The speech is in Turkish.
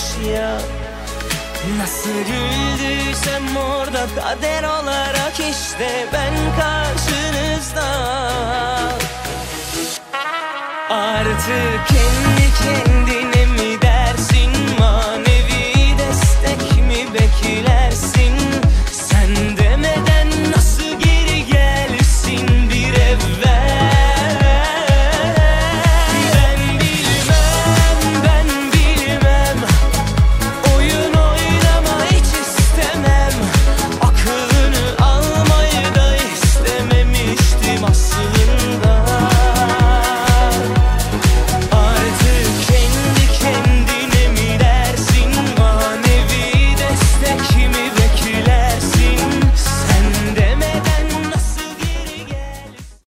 ya. Nasıl güldüysem orada kader olarak işte ben karşınızda. Artık kendi kendine mi dersin, manevi destek mi beklersin? Sen demeden nasıl geri gelsin bir evvel?